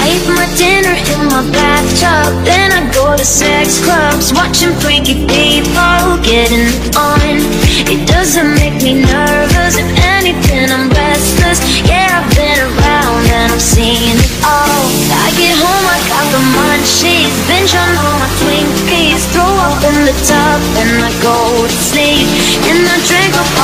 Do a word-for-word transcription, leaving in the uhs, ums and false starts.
Eat my dinner in my bathtub, then I go to sex clubs, watching freaky people getting on. It doesn't make me nervous, if anything I'm restless. Yeah, I've been around and I've seen it all. I get home, I got the munchies, binge on all my Twinkies, throw up in the tub and I go to sleep. And I drink up